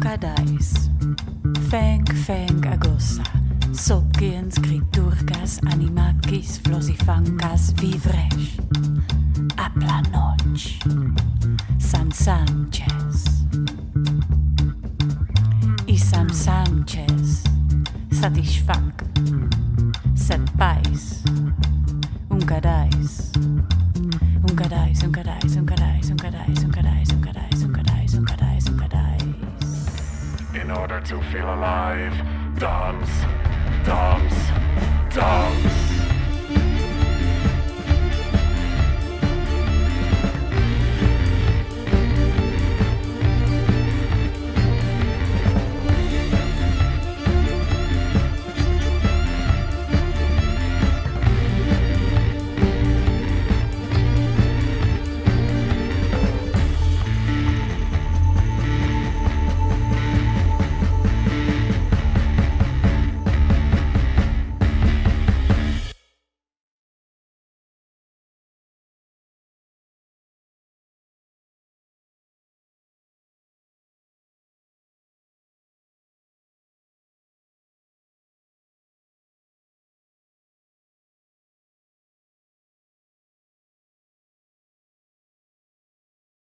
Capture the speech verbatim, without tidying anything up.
cadais. Feng, feng, agossa. Sopgiens, criturcas, animaquis, flosifancas, vivresh. A la noche. Sam Sanchez. I Sam Sanchez. Satisfac. Set pais. Un cadais. Un cadais, un cadais, un cadais, un cadais, un cadais, un cadais, un cadais, un cadais, un cadais. In order to feel alive, dance, dance, dance.